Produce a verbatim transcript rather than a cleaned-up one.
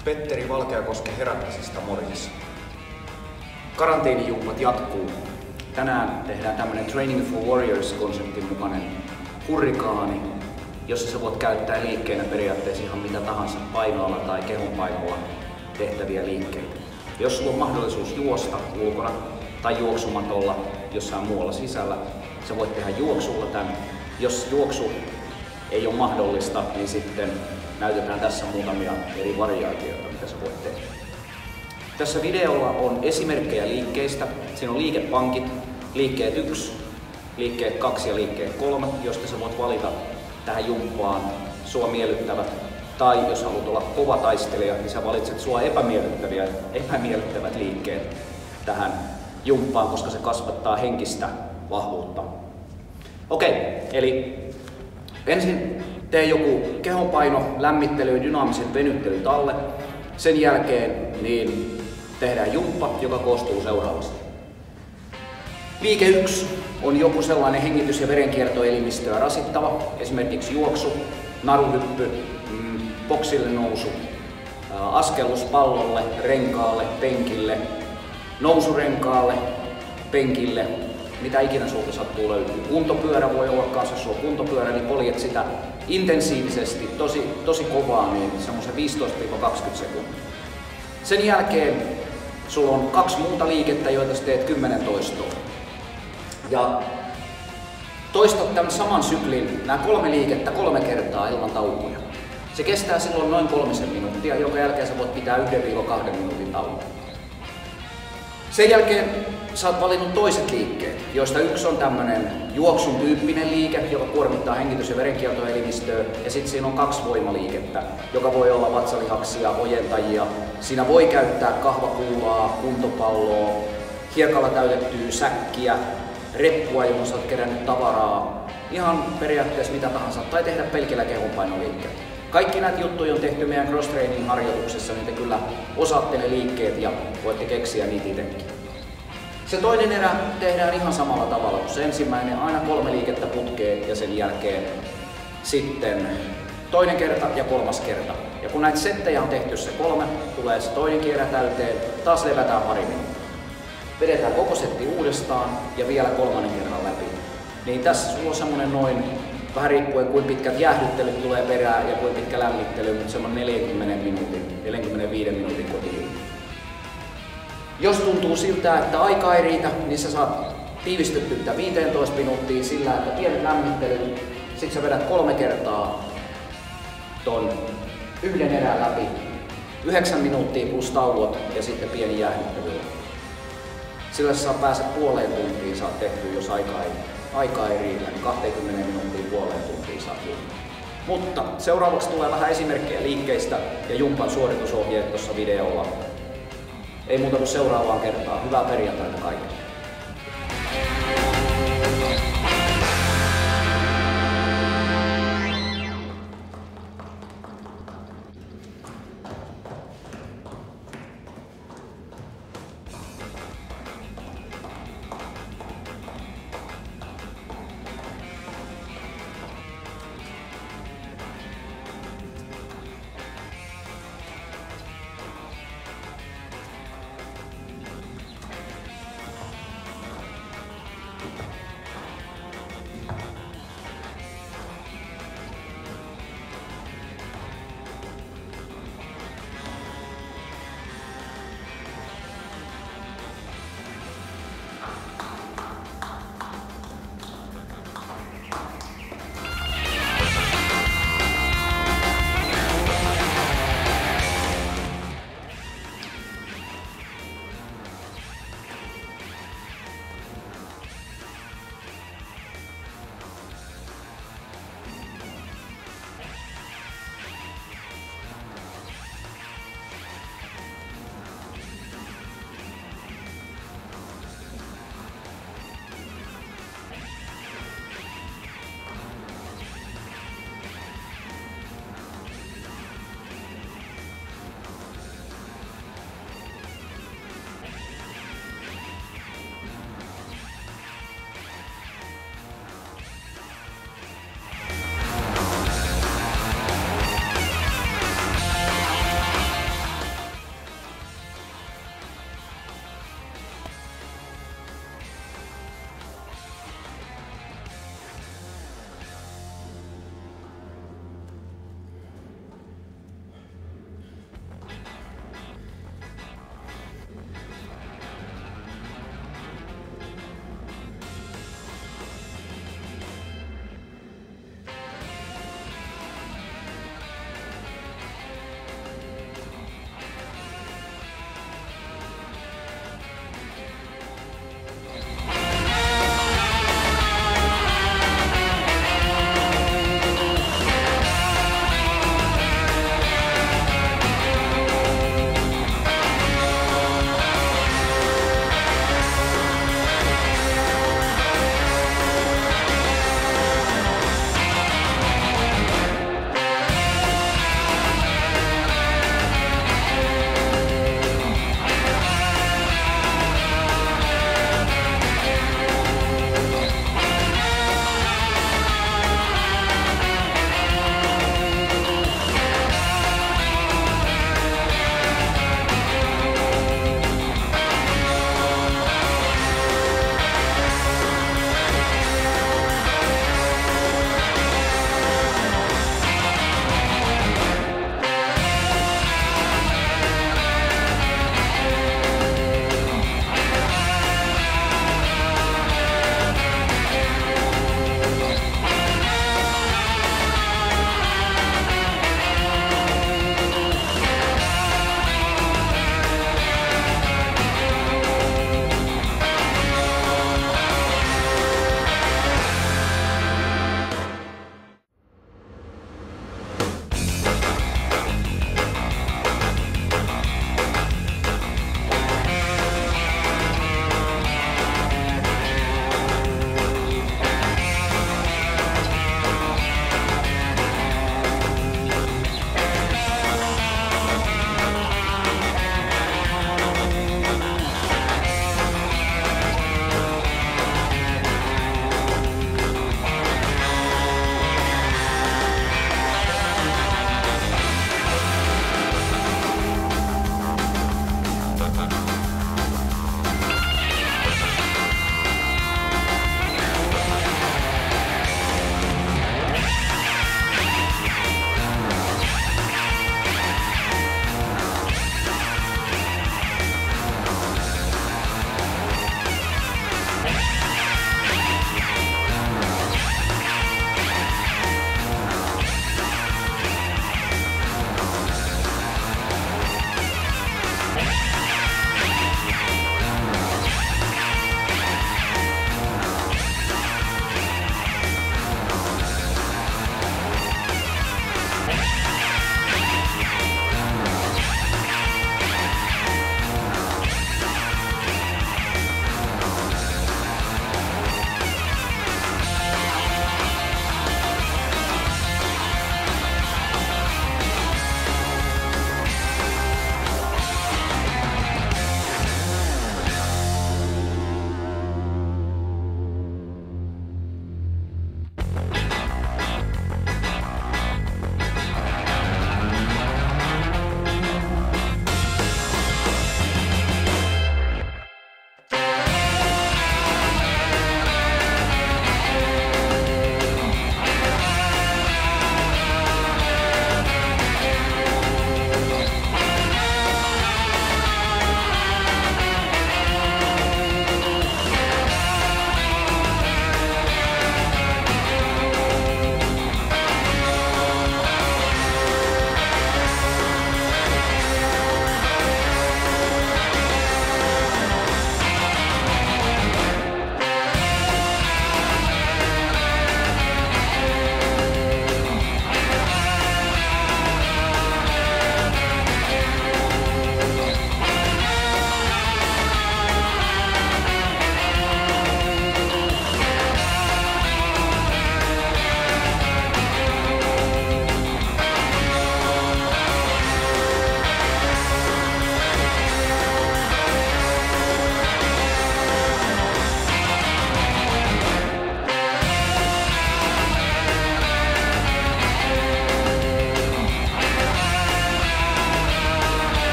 Petteri Valkeakoski Heraklisista morjens. Karanteenijumpat jatkuu. Tänään tehdään tämmönen Training for Warriors-konseptin mukainen hurrikaani, jossa sä voit käyttää liikkeenä periaatteessa ihan mitä tahansa painoilla tai kehonpainolla tehtäviä liikkeitä. Jos sulla on mahdollisuus juosta ulkona tai juoksumatolla jossain muualla sisällä, sä voit tehdä juoksulla tämän. Jos juoksu ei ole mahdollista, niin sitten näytetään tässä muutamia eri variaatioita, mitä sä voit tehdä. Tässä videolla on esimerkkejä liikkeistä. Siinä on liikepankit, liikkeet yksi, liikkeet kaksi ja liikkeet kolme, josta sä voit valita tähän jumppaan sua miellyttävät. Tai jos haluat olla kova taistelija, niin sä valitset sua epämiellyttäviä, epämiellyttävät liikkeet tähän jumppaan, koska se kasvattaa henkistä vahvuutta. Okei, eli ensin tee joku kehonpaino, lämmittely ja dynaamisen venyttelyt alle. Sen jälkeen niin tehdään jumppa, joka koostuu seuraavasti. Liike yksi on joku sellainen hengitys- ja verenkiertoelimistöä rasittava, esimerkiksi juoksu, naruhyppy, mm, boksille nousu, askellus pallolle, renkaalle, penkille, nousurenkaalle, penkille, mitä ikinä sulta sattuu löytyy. Kuntopyörä voi olla kanssa, jos sulla on kuntopyörä, niin poljet sitä intensiivisesti, tosi, tosi kovaa, niin semmoisen viisitoista kaksikymmentä sekuntia. Sen jälkeen sulla on kaksi muuta liikettä, joita sä teet kymmenen toistoa. Ja toistat tämän saman syklin, nämä kolme liikettä kolme kertaa ilman taukoja. Se kestää silloin noin kolmisen minuuttia, jonka jälkeen sä voit pitää yhden kahden minuutin tauon. Sen jälkeen sä oot valinnut toiset liikkeet, joista yksi on tämmönen juoksun tyyppinen liike, joka kuormittaa hengitys- ja verenkiertoelimistöä, ja sitten siinä on kaksi voimaliikettä, joka voi olla vatsalihaksia, ojentajia. Siinä voi käyttää kahvakuulaa, kuntopalloa, hiekalla täytettyä säkkiä, reppua, johon sä oot kerännyt tavaraa, ihan periaatteessa mitä tahansa, tai tehdä pelkillä kehonpainoliikkeet. Kaikki näitä juttuja on tehty meidän cross-training harjoituksessa, niin te kyllä osaatte ne liikkeet ja voitte keksiä niitä itsekin. Se toinen erä tehdään ihan samalla tavalla kuin se ensimmäinen, aina kolme liikettä putkeen ja sen jälkeen sitten toinen kerta ja kolmas kerta. Ja kun näitä settejä on tehty se kolme, tulee se toinen kierrä täyteen, taas levätään pari minuuttia. Vedetään koko setti uudestaan ja vielä kolmannen kerran läpi. Niin tässä sulla on semmonen noin, vähän riippuen kuinka pitkät jäähdyttelyt tulee perään ja kuinka pitkä lämmittely, mutta semmonen neljänkymmenen minuutin, neljänkymmenenviiden minuutin kotiin. Jos tuntuu siltä, että aika ei riitä, niin sä saat tiivistettyä viisitoista minuuttia sillä, että pienet lämmittelyt, sit sä vedät kolme kertaa ton yhden erän läpi, yhdeksän minuuttia plus tauot ja sitten pieni jäähdyttely. Sillä sä pääset puoleen tuntiin saat tehtyä, jos aika ei, aika ei riitä, niin kaksikymmentä minuuttia puoleen tuntiin saat jumppa. Mutta seuraavaksi tulee vähän esimerkkejä liikkeistä ja jumpan suoritusohjeet tuossa videolla. Ei muuta kuin seuraavaan kertaan. Hyvää perjantaita kaikille.